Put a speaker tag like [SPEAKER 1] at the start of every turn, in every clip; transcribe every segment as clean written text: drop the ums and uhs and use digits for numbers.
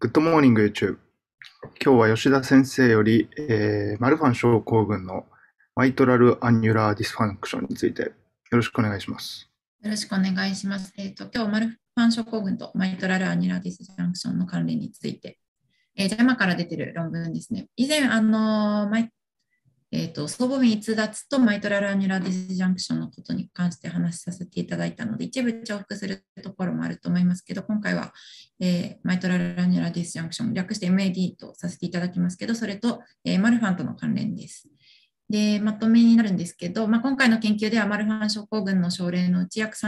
[SPEAKER 1] グッドモーニング YouTube。今日は吉田先生より、マルファン症候群のマイトラルアニュラーディスファンクションについてよろしくお願いします。
[SPEAKER 2] よろしくお願いします。今日、マルファン症候群とマイトラルアニュラーディスジャンクションの関連について、JAMA から出ている論文ですね。以前、僧帽弁逸脱とマイトラルアニュラーディスジャンクションのことに関して話しさせていただいたので、一部重複するところもあると思いますけど、今回は、マイトラルアニュラーディスジャンクション、略して MAD とさせていただきますけど、それと、マルファンとの関連です。で、まとめになるんですけど、今回の研究ではマルファン症候群の症例のうち約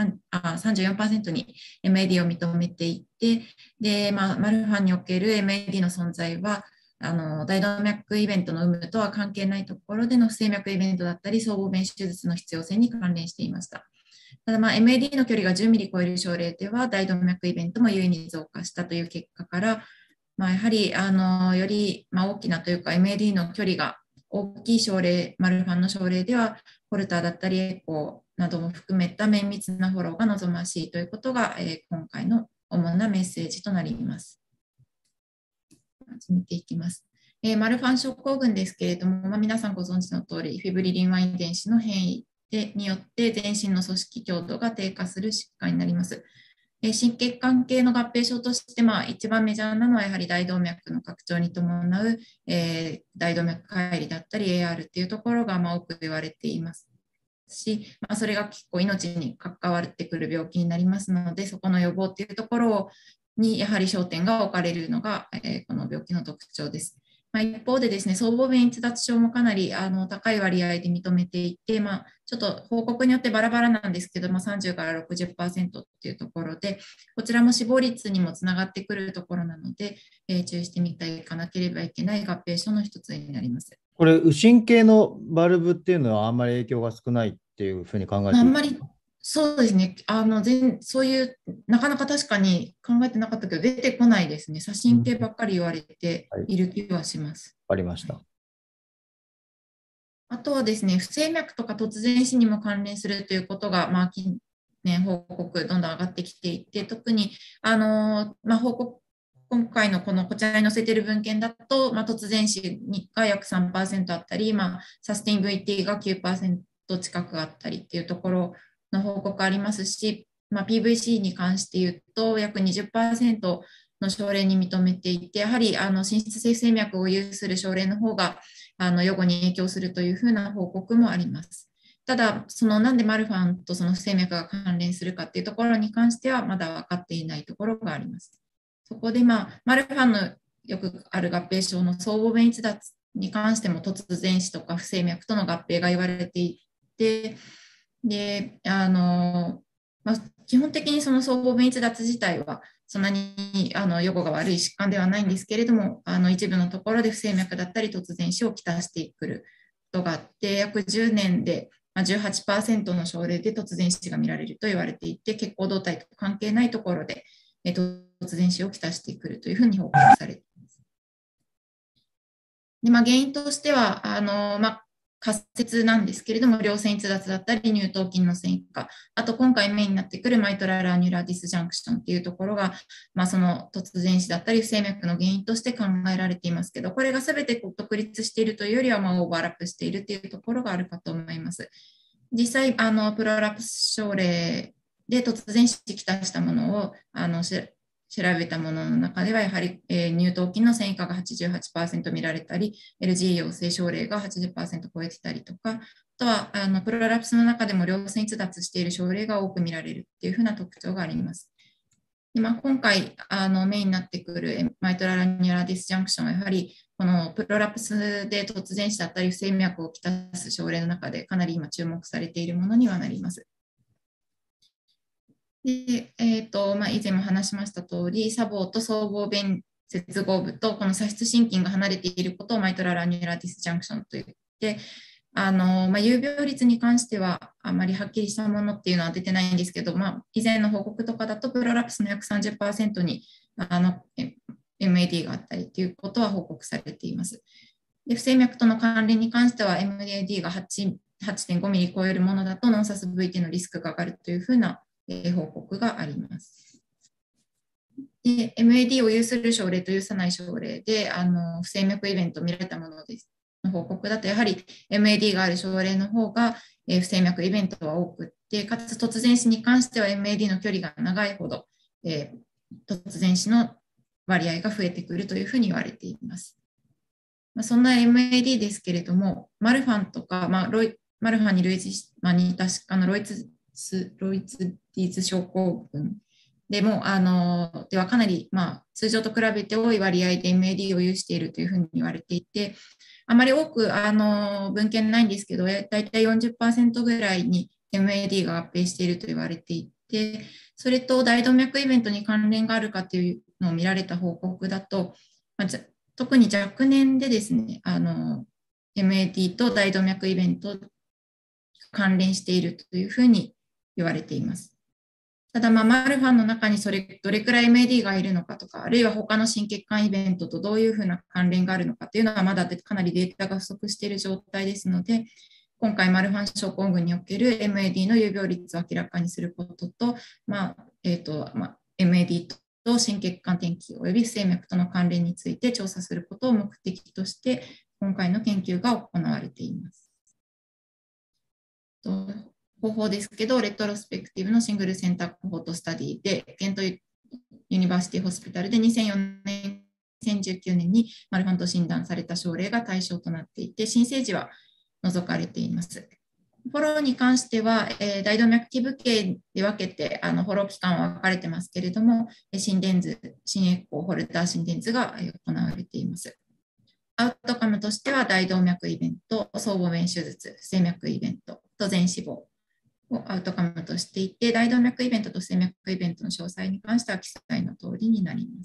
[SPEAKER 2] 34%に MAD を認めていて、で、マルファンにおける MAD の存在は、大動脈イベントの有無とは関係ないところでの不整脈イベントだったり、僧帽弁手術の必要性に関連していました。ただ、MAD の距離が10ミリ超える症例では、大動脈イベントも優位に増加したという結果から、やはりより大きなというか、MAD の距離が大きい症例、マルファンの症例では、ホルターだったり、エコーなども含めた綿密なフォローが望ましいということが、今回の主なメッセージとなります。始めていきます。マルファン症候群ですけれども、皆さんご存知の通り、フィブリリン Y 遺伝子の変異によって全身の組織強度が低下する疾患になります。心血管系の合併症として、一番メジャーなのはやはり大動脈の拡張に伴う、大動脈解離だったり AR っていうところが多く言われていますし、それが結構命に関わってくる病気になりますので、そこの予防っていうところにやはり焦点が置かれるのが、この病気の特徴です。一方でですね、僧帽弁逸脱症もかなり高い割合で認めていて、ちょっと報告によってバラバラなんですけど、30から60%っていうところで、こちらも死亡率にもつながってくるところなので、注意してみていかなければいけない合併症の一つになります。
[SPEAKER 3] これ、右心系のバルブっていうのはあんまり影響が少ないっていうふうに考えていい？
[SPEAKER 2] あんまりそうですね。そういう、なかなか確かに考えてなかったけど、出てこないですね。左心系ばっかり言われている気はします。
[SPEAKER 3] わかりました。
[SPEAKER 2] あとはですね、不整脈とか突然死にも関連するということが、近年報告どんどん上がってきていて、特に、報告、今回のこちらに載せている文献だと、突然死が約 3% あったり、サステイン VT が 9% 近くあったりっていうところの報告ありますし、PVC に関して言うと、約 20% の症例に認めていて、やはり心室性不整脈を有する症例の方が予後に影響するというふうな報告もあります。ただ、なんでマルファンとその不整脈が関連するかっていうところに関しては、まだ分かっていないところがあります。そこで、マルファンのよくある合併症の僧帽弁逸脱に関しても突然死とか不整脈との合併が言われていて、で、基本的にその僧帽弁逸脱自体はそんなに予後が悪い疾患ではないんですけれども、一部のところで不整脈だったり突然死をきたしてくることがあって、約10年で18% の症例で突然死が見られると言われていて、血行動態と関係ないところで突然死をきたしてくるというふうに報告されています。で、原因としては仮説なんですけれども、両線逸脱だったり、乳頭筋の線維化、あと今回メインになってくるマイトラルアニュラーディスジャンクションっていうところが、その突然死だったり、不整脈の原因として考えられていますけど、これがすべて独立しているというよりは、オーバーラップしているというところがあるかと思います。実際、プロラプス症例で突然死きたしたものを調べたものの中では、やはり、乳頭筋の線維化が 88% 見られたり、LG 陽性症例が 80% 超えてたりとか、あとはプロラプスの中でも両線逸脱している症例が多く見られるっていうふうな特徴があります。で今回メインになってくるマイトラルアニュラーディスジャンクションは、やはりこのプロラプスで突然死だったり不整脈をきたす症例の中でかなり今注目されているものにはなります。で以前も話しました通り、砂防と僧帽弁接合部とこの左室心筋が離れていることをマイトラルアニュラーディスジャンクションといって、有病率に関してはあまりはっきりしたものっていうのは出てないんですけど、以前の報告とかだとプロラプスの約 30% にMAD があったりということは報告されています。で、不整脈との関連に関しては MAD が 8.5 ミリ超えるものだとノンサス VT のリスクが上がるというふうな報告があります。 で、MAD を有する症例と有さない症例で、不整脈イベントを見られたものですの報告だと、やはり MAD がある症例の方が、不整脈イベントは多くって、かつ突然死に関しては MAD の距離が長いほど、突然死の割合が増えてくるというふうに言われています。そんな MAD ですけれども、マルファンとか、マルファンに類似し、似た疾患のロイツディーズ症候群でも、ではかなり、通常と比べて多い割合で MAD を有しているというふうに言われていて、あまり多く文献ないんですけど、だいたい 40% ぐらいに MAD が合併していると言われていて、それと大動脈イベントに関連があるかというのを見られた報告だと、特に若年でですね、MAD と大動脈イベント関連しているというふうに言われています。ただ、マルファンの中にどれくらい MAD がいるのかとか、あるいは他の心血管イベントとどういうふうな関連があるのかというのはまだかなりデータが不足している状態ですので、今回マルファン症候群における MAD の有病率を明らかにすることと、MAD と心血管転機及び不整脈との関連について調査することを目的として、今回の研究が行われています。方法ですけど、レトロスペクティブのシングルセンターコホートスタディで、ケントユニバーシティホスピタルで2004年、2019年にマルファンと診断された症例が対象となっていて、新生児は除かれています。フォローに関しては、大動脈基部系で分けて、フォロー期間は分かれてますけれども、心電図、心エコー、ホルター心電図が行われています。アウトカムとしては、大動脈イベント、僧帽弁手術、不整脈イベント、と全死亡をアウトカムとしていて、大動脈イベントと不整脈イベントの詳細に関しては記載の通りになります。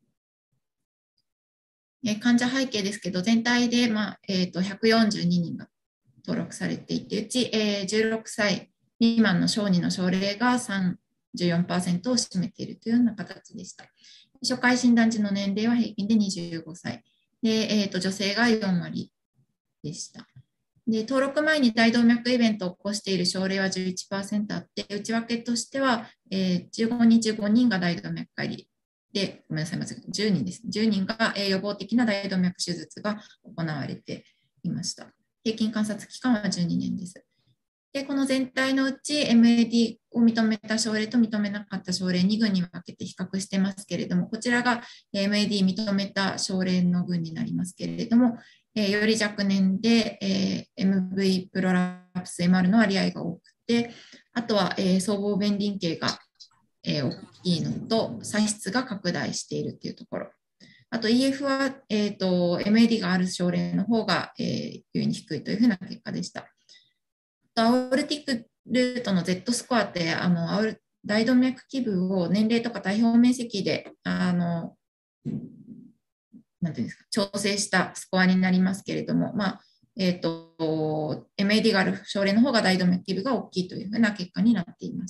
[SPEAKER 2] 患者背景ですけど、全体で、142人が登録されていて、うち、16歳未満の小児の症例が34% を占めているというような形でした。初回診断時の年齢は平均で25歳で、女性が4割でした。で、登録前に大動脈イベントを起こしている症例は 11% あって、内訳としては、15人中5人が大動脈解離で、ごめんなさい、10人ですね。10人が予防的な大動脈手術が行われていました。平均観察期間は12年です。で、この全体のうち MAD を認めた症例と認めなかった症例2群に分けて比較してますけれども、こちらが MAD 認めた症例の群になりますけれども、より若年で、MV プロラプス MR の割合が多くて、あとは、僧帽弁輪径が、大きいのと、左室が拡大しているというところ。あと EF は、MAD がある症例の方が、優位に低いというふうな結果でした。アオルティックルートの Z スコアって大動脈基部を年齢とか体表面積でなんていうんですか、調整したスコアになりますけれども、MAD がある症例の方が大動脈基部が大きいというふうな結果になっています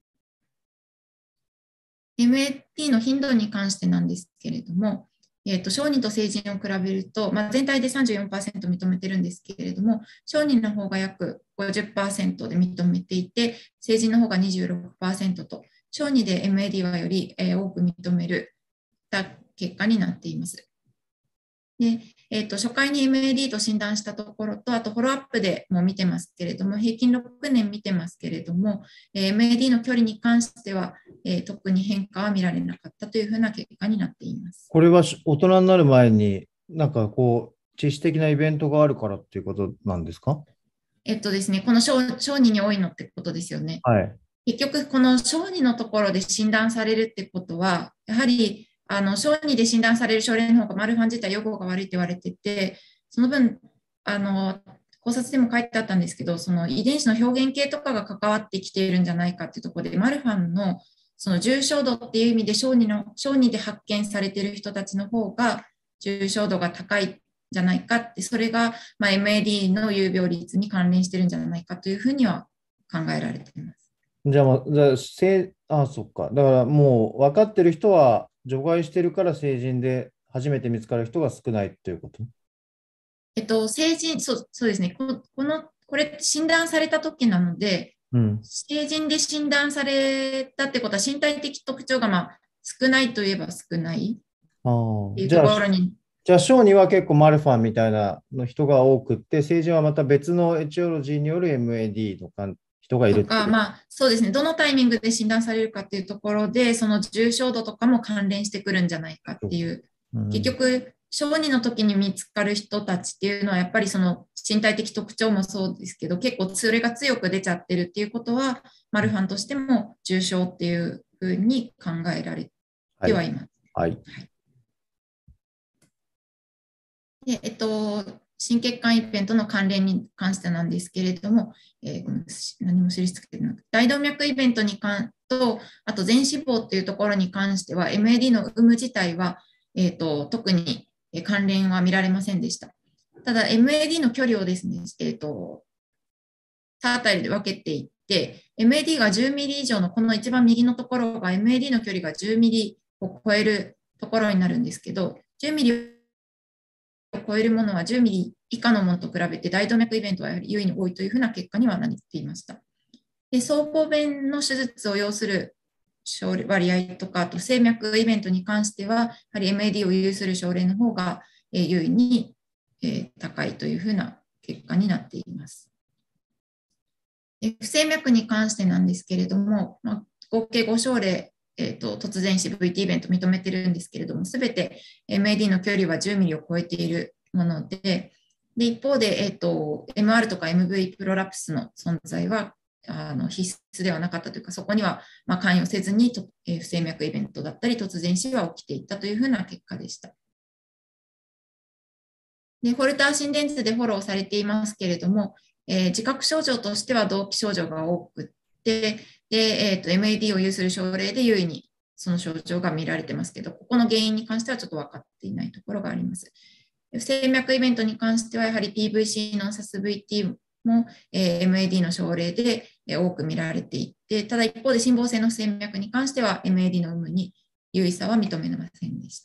[SPEAKER 2] 。MAD の頻度に関してなんですけれども、小児と成人を比べると、全体で 34% 認めてるんですけれども、小児の方が約 50% で認めていて、成人の方が 26% と、小児で MAD はより多く認める結果になっています。で初回に MAD と診断したところと、あとフォローアップでも見てますけれども、平均6年見てますけれども、MAD の距離に関しては、特に変化は見られなかったというふうな結果になっています。
[SPEAKER 3] これは大人になる前に、致死的なイベントがあるからっていうことなんですか？
[SPEAKER 2] ですね、この小児に多いのってことですよね。
[SPEAKER 3] はい。
[SPEAKER 2] 結局、この小児のところで診断されるってことは、やはり小児で診断される症例の方がマルファン自体予後が悪いと言われてて、その分考察でも書いてあったんですけど、その遺伝子の表現系とかが関わってきているんじゃないかっていうところで、マルファンのその重症度っていう意味で小児で発見されている人たちの方が重症度が高いんじゃないかって、それがMAD の有病率に関連してるんじゃないかというふうには考えられています。
[SPEAKER 3] じゃあ、そっか。だからもう分かってる人は除外してるから成人で初めて見つかる人が少ないということ？
[SPEAKER 2] 成人、そうですね。これ診断された時なので、成人で診断されたってことは身体的特徴が少ないといえば少ない
[SPEAKER 3] あ
[SPEAKER 2] っていうと
[SPEAKER 3] じゃあ、
[SPEAKER 2] ころに。
[SPEAKER 3] じゃあ、小児は結構マルファンみたいなの人が多くって、成人はまた別のエチオロジーによる MAD の人がいる
[SPEAKER 2] とか、
[SPEAKER 3] ってこと。
[SPEAKER 2] まあ、そうですね、どのタイミングで診断されるかっていうところで、その重症度とかも関連してくるんじゃないかっていう、結局、小児の時に見つかる人たちっていうのは、やっぱりその身体的特徴もそうですけど、結構それが強く出ちゃってるっていうことは、マルファンとしても重症っていうふうに考えられてはいます。
[SPEAKER 3] はい。
[SPEAKER 2] で心血管イベントの関連に関してなんですけれども、何も印つけてなくて、大動脈イベントに関と、あと全死亡っていうところに関しては、MAD の有無自体は、特に関連は見られませんでした。ただ、MAD の距離をですね、他あたりで分けていって、MAD が10ミリ以上のこの一番右のところが MAD の距離が10ミリを超えるところになるんですけど、10ミリを超えるものは10ミリ以下のものと比べて大動脈イベントはやはり優位に多いというふうな結果にはなっていました。で、僧帽弁の手術を要する割合とか、あと静脈イベントに関しては、やはり MAD を有する症例の方が優位に高いというふうな結果になっています。不整脈に関してなんですけれども、合計5症例、突然死 VT イベント認めてるんですけれども、すべて MAD の距離は10ミリを超えているもので、一方で、MR とか MV プロラプスの存在は必須ではなかったというか、そこには関与せずに不整脈イベントだったり、突然死は起きていったというふうな結果でした。で、ホルター心電図でフォローされていますけれども、自覚症状としては動悸症状が多くて、で、MAD を有する症例で優位にその症状が見られてますけど、ここの原因に関してはちょっと分かっていないところがあります。不整脈イベントに関しては、やはり PVC の SASVT も、MAD の症例で多く見られていて、ただ一方で心房性の不整脈に関しては MAD の有無に優位さは認めませんでした。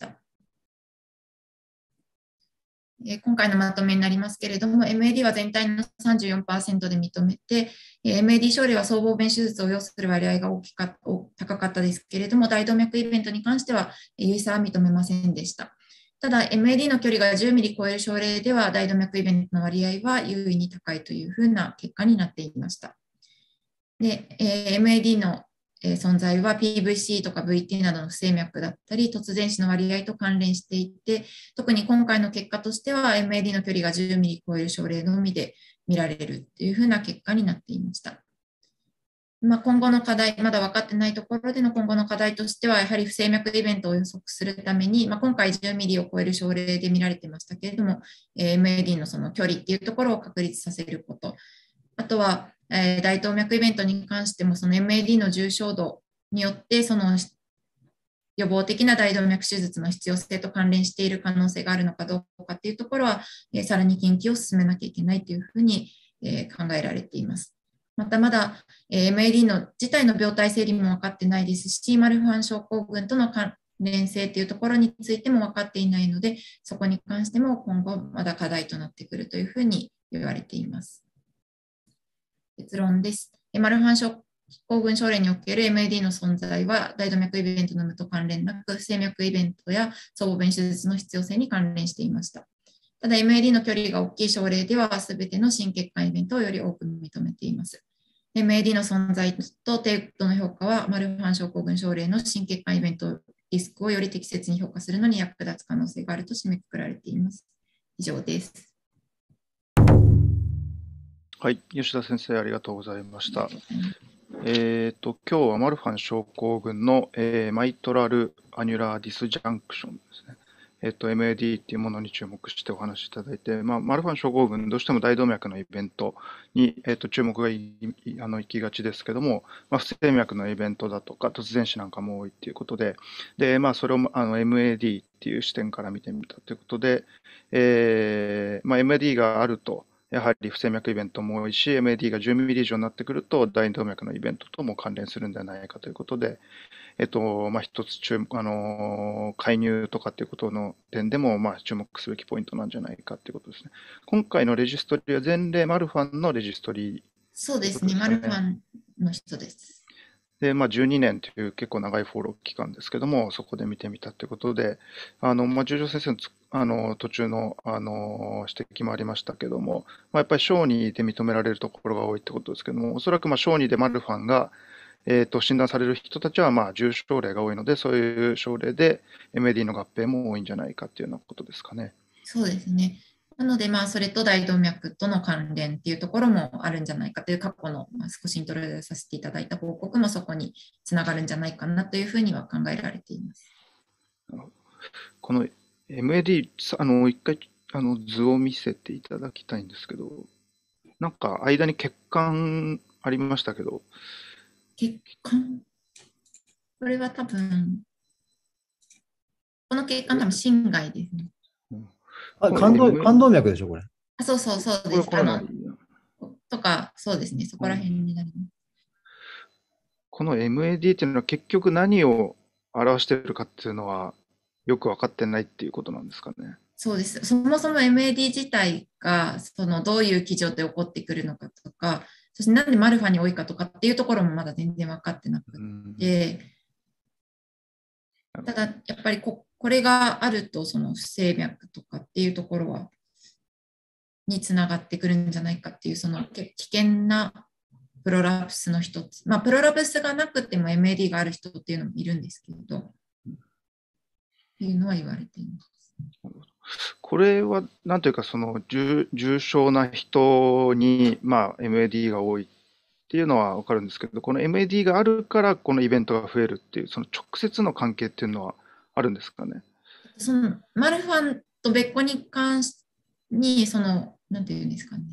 [SPEAKER 2] 今回のまとめになりますけれども、MAD は全体の 34% で認めて、MAD 症例は僧帽弁手術を要する割合が高かったですけれども、大動脈イベントに関しては優位さは認めませんでした。ただ、MAD の距離が10ミリ超える症例では、大動脈イベントの割合は優位に高いというふうな結果になっていました。で、MAD の存在は PVC とか VT などの不整脈だったり、突然死の割合と関連していて、特に今回の結果としては MAD の距離が10ミリ超える症例のみで見られるというふうな結果になっていました。今後の課題、まだ分かっていないところでの今後の課題としては、やはり不整脈イベントを予測するために、今回10ミリを超える症例で見られてましたけれども、MAD のその距離っていうところを確立させること、あとは、大動脈イベントに関しても、その MAD の重症度によって、その予防的な大動脈手術の必要性と関連している可能性があるのかどうかっていうところは、さらに研究を進めなきゃいけないというふうに、考えられています。またまだ、MAD の自体の病態整理も分かってないですし、マルファン症候群との関連性というところについても分かっていないので、そこに関しても今後まだ課題となってくるというふうに言われています。結論です。マルファン症候群症例における MAD の存在は大動脈イベントの有無と関連なく、不整脈イベントや僧帽弁手術の必要性に関連していました。ただ MAD の距離が大きい症例では、すべての心血管イベントをより多く認めています。MAD の存在と程度の評価は、マルファン症候群症例の心血管イベントリスクをより適切に評価するのに役立つ可能性があると締めくくられています。以上です。
[SPEAKER 1] はい、吉田先生、ありがとうございました。今日はマルファン症候群の、マイトラルアニュラーディスジャンクションですね。MAD っていうものに注目してお話しいただいて、マルファン症候群、どうしても大動脈のイベントに、注目が行きがちですけども、不整脈のイベントだとか、突然死なんかも多いっていうことで、それをMAD っていう視点から見てみたということで、MAD があると、やはり不整脈イベントも多いし、MAD が10ミリ以上になってくると、大動脈のイベントとも関連するんではないかということで、一つ介入とかっていうことの点でも、注目すべきポイントなんじゃないかっていうことですね。今回のレジストリーは前例マルファンのレジストリー、
[SPEAKER 2] そうですね、マルファンの人です。
[SPEAKER 1] で、12年という結構長いフォロー期間ですけども、そこで見てみたということで、十条先生の途中の、指摘もありましたけども、やっぱり小児で認められるところが多いってことですけども、おそらく小児でマルファンが、診断される人たちは重症例が多いので、そういう症例で MAD の合併も多いんじゃないかっていうようなことですかね。
[SPEAKER 2] そうですね。なので、それと大動脈との関連っていうところもあるんじゃないかという過去の、少しイントロでさせていただいた報告もそこにつながるんじゃないかなというふうには考えられています。
[SPEAKER 1] この MAD、一回図を見せていただきたいんですけど、なんか間に血管ありましたけど、
[SPEAKER 2] 血管、これは多分、この血管多分心外ですね。
[SPEAKER 3] 冠動脈でしょ、これ。
[SPEAKER 2] そうそうそうです。とか、そうですね、そこら辺になります。
[SPEAKER 1] この MAD っていうのは結局何を表しているかっていうのはよく分かってないっていうことなんですかね。
[SPEAKER 2] そうです。そもそも MAD 自体がどういう基準で起こってくるのかとか、そしてなんでマルファに多いかとかっていうところもまだ全然分かってなくて、ただやっぱりこれがあると不整脈とかっていうところにつながってくるんじゃないかっていう危険なプロラプスの一つ。プロラプスがなくても MAD がある人っていうのもいるんですけど、っていうのは言われています。
[SPEAKER 1] これは、なんというか、重症な人に、MAD が多いっていうのは分かるんですけど、この MAD があるから、このイベントが増えるっていう、その直接の関係っていうのはあるんですかね。
[SPEAKER 2] マルファンと別個に関してに、なんていうんですかね。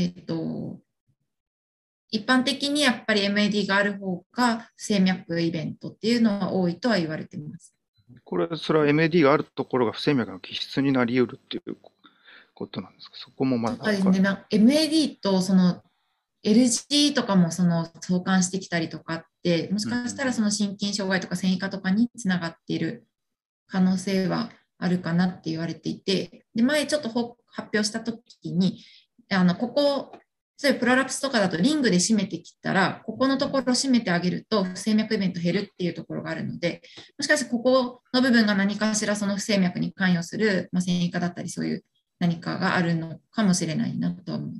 [SPEAKER 2] 一般的にやっぱり MAD がある方が不整脈イベントっていうのは多いとは言われています。
[SPEAKER 1] それは MAD があるところが不整脈の気質になり得るっていうことなんですか。そこもまだ
[SPEAKER 2] そうですね。MAD とLG とかも相関してきたりとかって、もしかしたら心筋障害とか線維化とかにつながっている可能性はあるかなって言われていて、で前ちょっと発表したときに、ここ、そういうプロラプスとかだとリングで締めてきたら、ここのところを締めてあげると不整脈イベント減るっていうところがあるので、もしかしてここの部分が何かしら不整脈に関与する、線維化だったりそういう何かがあるのかもしれないなと思います。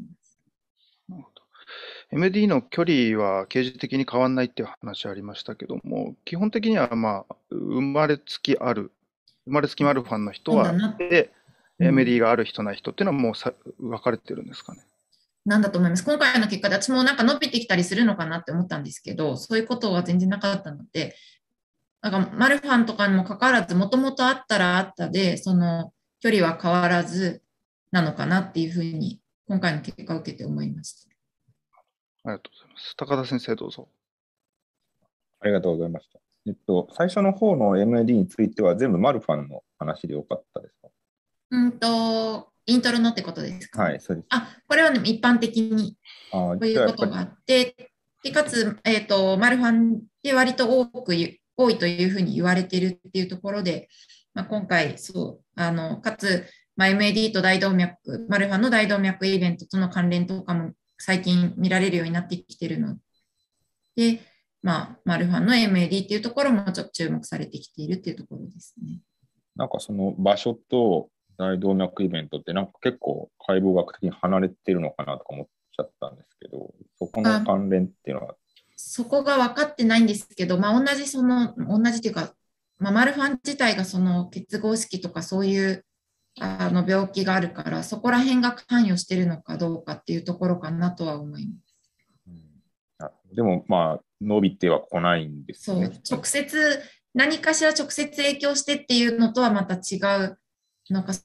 [SPEAKER 1] MD の距離は形式的に変わらないっていう話ありましたけども、基本的には生まれつきマルファンの人は、MD がある人ない人っていうのはもう分かれてるんですかね。
[SPEAKER 2] なんだと思います。今回の結果で私もなんか伸びてきたりするのかなって思ったんですけど、そういうことは全然なかったので、なんかマルファンとかにもかかわらず、もともとあったらあったで、距離は変わらずなのかなっていうふうに、今回の結果を受けて思いました。
[SPEAKER 1] ありがとうございます。高田先生、どうぞ。
[SPEAKER 4] ありがとうございました。最初の方の MAD については全部マルファンの話でよかったですか？
[SPEAKER 2] イントロのってことですか？
[SPEAKER 4] はい、そうです。
[SPEAKER 2] これは、一般的にこういうことがあって、でかつ、マルファンで割と多いというふうに言われているっていうところで、今回、かつ、MAD と大動脈、マルファンの大動脈イベントとの関連とかも最近見られるようになってきているので、マルファンの MAD っていうところもちょっと注目されてきているっていうところですね。
[SPEAKER 4] なんかその場所と大動脈イベントってなんか結構解剖学的に離れてるのかなとか思っちゃったんですけど、そこの関連っていうのは？
[SPEAKER 2] そこが分かってないんですけど、同じというか、マルファン自体が結合式とかそういう病気があるから、そこら辺が関与しているのかどうかっていうところかなとは思います。
[SPEAKER 4] でも伸びてはこないんですね。
[SPEAKER 2] そう、何かしら直接影響してっていうのとはまた違う、なんか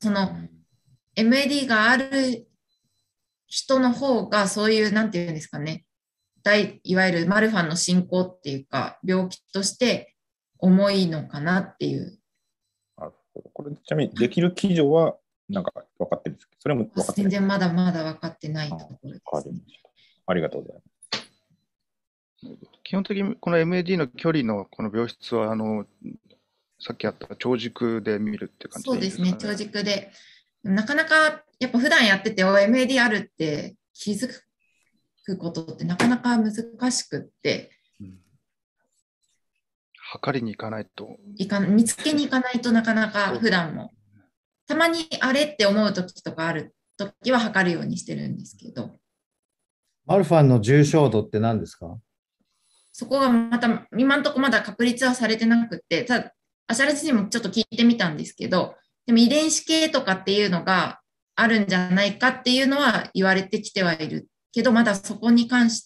[SPEAKER 2] MAD がある人の方がそういう、なんていうんですかね、いわゆるマルファンの進行っていうか、病気として重いのかなっていう。
[SPEAKER 4] これちなみにできる基準はなんか分かってるんですけど、それも分かって
[SPEAKER 2] 全然まだまだ分かってないところですね。
[SPEAKER 4] ありがとうございます。
[SPEAKER 1] 基本的にこの MAD の距離のこの病質はさっきあった長軸で見るって感じでいいですかね。
[SPEAKER 2] そうですね、長軸で。なかなかやっぱ普段やってて MAD あるって気づくことってなかなか難しくって、
[SPEAKER 1] 測りに行かないと。
[SPEAKER 2] 見つけに行かないとなかなか普段も。たまにあれって思う時とかある時は測るようにしてるんですけど。
[SPEAKER 3] マルファンの重症度って何ですか？
[SPEAKER 2] そこがまた、今のところまだ確立はされてなくて、ただ、アシャラジにもちょっと聞いてみたんですけど、でも遺伝子系とかっていうのがあるんじゃないかっていうのは言われてきてはいるけど、まだそこに関して、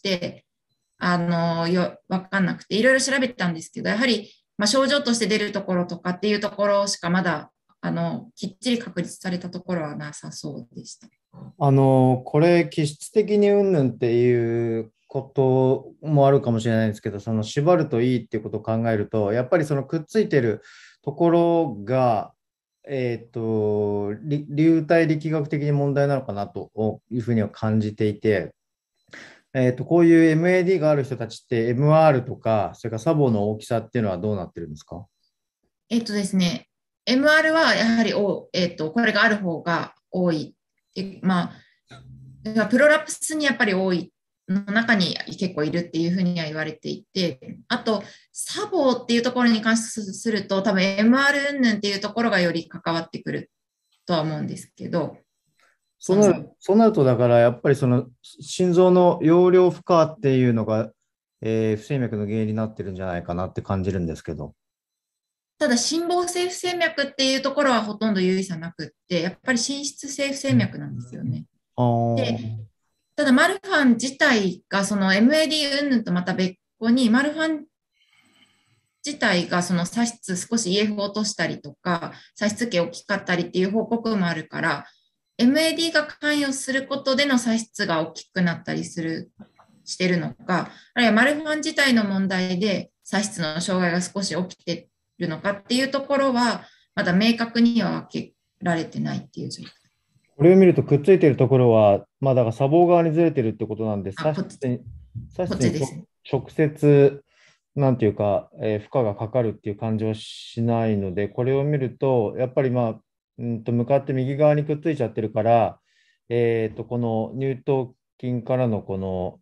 [SPEAKER 2] わかんなくて、いろいろ調べたんですけど、やはり、症状として出るところとかっていうところしかまだ、きっちり確立されたところはなさそうでした。
[SPEAKER 3] これ、気質的にうんぬんっていうこともあるかもしれないんですけど、その縛るといいっていうことを考えると、やっぱりそのくっついてるところが、流体力学的に問題なのかなというふうには感じていて、こういう MAD がある人たちって MR とか、それからサボの大きさっていうのはどうなってるんですか？
[SPEAKER 2] ですね、MR はやはりこれがある方が多い。プロラプスにやっぱり多いの中に結構いるっていうふうには言われていて、あと、サボっていうところに関すると、多分 MR 云々っていうところがより関わってくるとは思うんですけど、
[SPEAKER 3] そうなると、だからやっぱりその心臓の容量負荷っていうのが、不整脈の原因になってるんじゃないかなって感じるんですけど。
[SPEAKER 2] ただ、心房性不整脈っていうところはほとんど有意差なくって、やっぱり心室性不整脈なんですよね。で、ただ、マルファン自体がその MAD 云々とまた別個に、マルファン自体がその左室少し EF を落としたりとか、左室径大きかったりっていう報告もあるから、MAD が関与することでの左室が大きくなったりしてるのか、あるいはマルファン自体の問題で左室の障害が少し起きてるのかっていうところは、まだ明確には分けられてないっていう状態。
[SPEAKER 3] これを見るとくっついてるところは、だから砂防側にずれてるってことなんで、
[SPEAKER 2] こ
[SPEAKER 3] 左室に
[SPEAKER 2] です
[SPEAKER 3] 直接、なんていうか、負荷がかかるっていう感じはしないので、これを見ると、やっぱり向かって右側にくっついちゃってるから、この乳頭筋からのこの、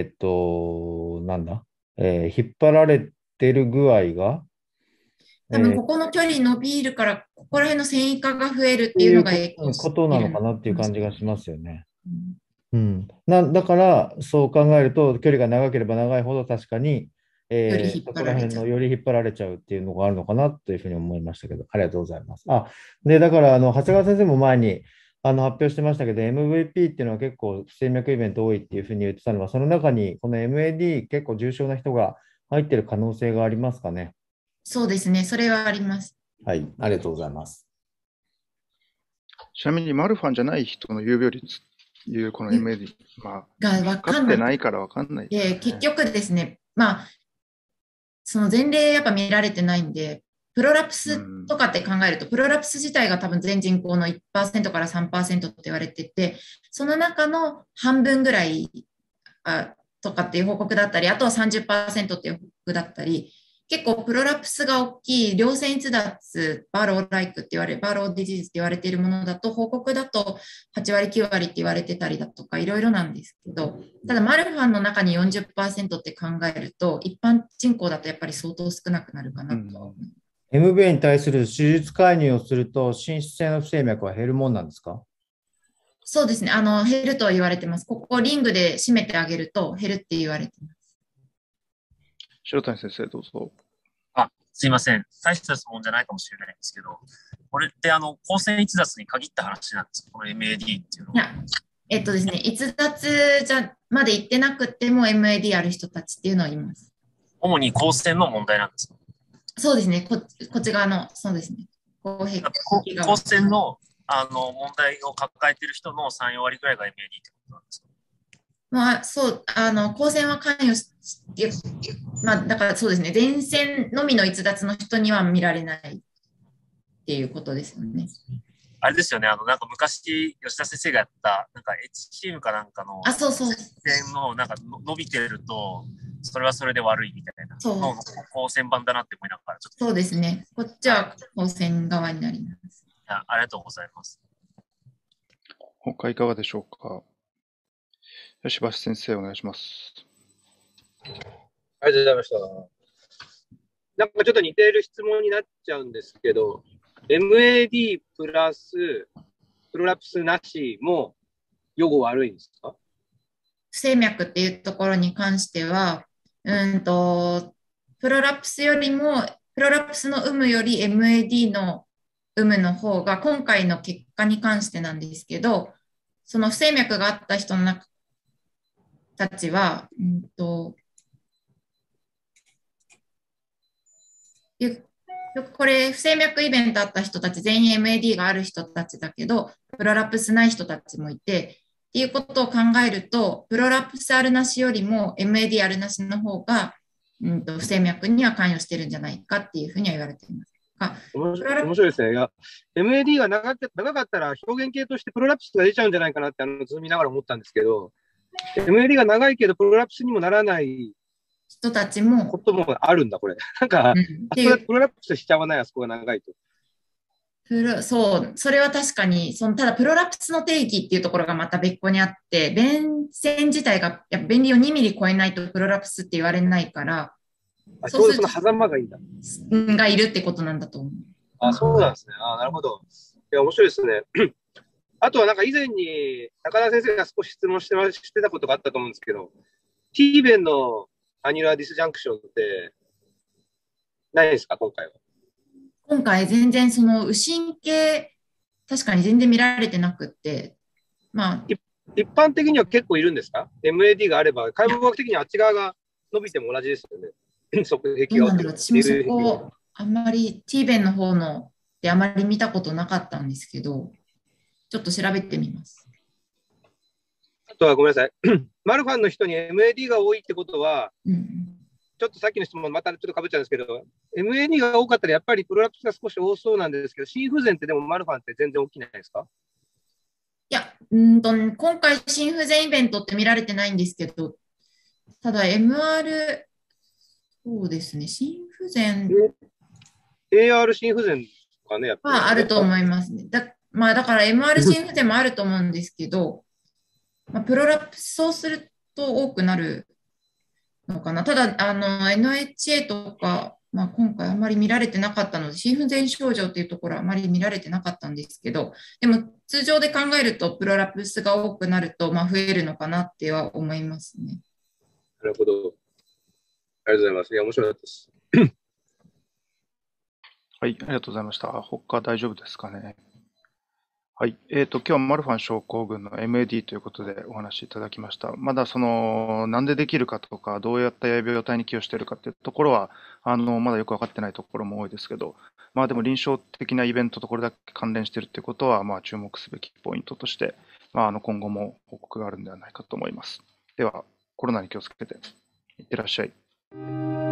[SPEAKER 3] 引っ張られてる具合が、
[SPEAKER 2] 多分ここの距離伸びるから、ここら辺の繊維化が増えるっていう
[SPEAKER 3] いう
[SPEAKER 2] のが影響して
[SPEAKER 3] こと
[SPEAKER 2] いる
[SPEAKER 3] なのかなっていう感じがしますよね。
[SPEAKER 2] うん
[SPEAKER 3] だから、そう考えると、距離が長ければ長いほど確かに、
[SPEAKER 2] より引っ
[SPEAKER 3] そこ
[SPEAKER 2] 張られちゃう。
[SPEAKER 3] ら辺のより引っ張られちゃうっていうのがあるのかなというふうに思いましたけど、ありがとうございます。で、だから、長谷川先生も前に発表してましたけど、MVP っていうのは結構不整脈イベント多いっていうふうに言ってたのは、その中にこの MAD 結構重症な人が入ってる可能性がありますかね。
[SPEAKER 2] そうですね、それはあります。
[SPEAKER 3] はい、ありがとうございます。
[SPEAKER 1] ちなみにマルファンじゃない人の有病率というこの MAD、
[SPEAKER 2] が分か
[SPEAKER 1] って
[SPEAKER 2] んない
[SPEAKER 1] ないから分かんないですね。
[SPEAKER 2] 結局ですね、その前例やっぱ見られてないんで、プロラプスとかって考えると、プロラプス自体が多分全人口の 1% から 3% って言われてて、その中の半分ぐらいとかっていう報告だったり、あとは 30% っていう報告だったり、結構プロラプスが大きい良性逸脱、バローライクって言われ、バローディジーズって言われているものだと、報告だと8割、9割って言われてたりだとか、いろいろなんですけど、ただマルファンの中に 40% って考えると、一般人口だとやっぱり相当少なくなるかなとは思います。
[SPEAKER 3] MBA に対する手術介入をすると、心室性の不整脈は減るもんなんですか？
[SPEAKER 2] そうですね、減ると言われてます。ここリングで締めてあげると減るって言われてます。
[SPEAKER 1] 白谷先生、どうぞ。
[SPEAKER 5] すいません。大した質問じゃないかもしれないんですけど、これって光線逸脱に限った話なんですか？この MAD っていうのは。
[SPEAKER 2] いや、ですね、逸脱まで行ってなくても MAD ある人たちっていうのはいます。
[SPEAKER 5] 主に光線の問題なんですか？
[SPEAKER 2] そうですね、こっち側の、そうですね。
[SPEAKER 5] 光線の問題を抱えている人の3、4割ぐらいが MAD ってことなんですか？
[SPEAKER 2] そう、光線は関与だからそうですね、電線のみの逸脱の人には見られないっていうことですよね。
[SPEAKER 5] あれですよね、なんか昔、吉田先生がやった、なんか H チームかなんかの、
[SPEAKER 2] そう。
[SPEAKER 5] 線のなんか伸びてると、それはそれで悪いみたいな、の光線版だなって思いながら、ちょっと。
[SPEAKER 2] そうですね、こっちは光線側になります。
[SPEAKER 5] ありがとうございます。
[SPEAKER 1] 他いかがでしょうか。吉橋先生、お願いします。
[SPEAKER 6] ありがとうございました。 なんかちょっと似ている質問になっちゃうんですけど、MAD プラスプロラプスなしも予後悪いんですか？
[SPEAKER 2] 不整脈っていうところに関しては、プロラプスよりも、プロラプスの有無より MAD の有無の方が、今回の結果に関してなんですけど、その不整脈があった人の中たちは、よくこれ、不整脈イベントあった人たち、全員 MAD がある人たちだけど、プロラプスない人たちもいて、っていうことを考えると、プロラプスあるなしよりも MAD あるなしの方が、不整脈には関与してるんじゃないかっていうふうには言われています。
[SPEAKER 6] 面白いですね。いや、MAD が長かったら表現系としてプロラプスが出ちゃうんじゃないかなって図見ながら思ったんですけど、MAD が長いけどプロラプスにもならない
[SPEAKER 2] 人たちも
[SPEAKER 6] こともあるんだ、これ。なんか、あそこでプロラプスしちゃわない、あそこが長いと。
[SPEAKER 2] そう、それは確かに、ただプロラプスの定義っていうところがまた別個にあって、弁線自体がやっぱ弁理を2ミリ超えないとプロラプスって言われないから、
[SPEAKER 6] ちょうどその狭間がいいんだ。
[SPEAKER 2] がいるってことなんだと思
[SPEAKER 6] う。そうなんですね。なるほど。いや、面白いですね。あとはなんか以前に高田先生が少し質問してたことがあったと思うんですけど、T 弁のアニュラーディスジャンクションってないですか、今回は。
[SPEAKER 2] 今回全然その右心系、確かに全然見られてなくって、
[SPEAKER 6] 一般的には結構いるんですか？ MAD があれば、解剖学的にあっち側が伸びても同じですよね。
[SPEAKER 2] どうなんだろう、私もそこ、あんまり T 弁の方のであまり見たことなかったんですけど、ちょっと調べてみます。
[SPEAKER 6] あとはごめんなさい。マルファンの人に MAD が多いってことは、ちょっとさっきの質問またちょっとかぶっちゃうんですけど、MAD が多かったらやっぱりプロラプスが少し多そうなんですけど、心不全ってでもマルファンって全然起きないですか？
[SPEAKER 2] いや、今回心不全イベントって見られてないんですけど、ただ MR、そうですね、心不全。
[SPEAKER 6] AR 心不全とかね、やっぱり。
[SPEAKER 2] あると思いますね。だから MR 心不全もあると思うんですけど、プロラプスそうすると多くなるのかな。ただ、NHA とか、今回あまり見られてなかったので、心不全症状というところはあまり見られてなかったんですけど、でも通常で考えると、プロラプスが多くなると、増えるのかなっては思いますね。
[SPEAKER 6] なるほど。ありがとうございます。いや、面白かったです。
[SPEAKER 1] はい、ありがとうございました。他大丈夫ですかね。はい。今日はマルファン症候群の MAD ということでお話しいただきました。まだなんでできるかとか、どうやった病態に寄与しているかっていうところは、まだよく分かってないところも多いですけど、でも臨床的なイベントとこれだけ関連しているということは、注目すべきポイントとして、今後も報告があるんではないかと思います。では、コロナに気をつけていってらっしゃい。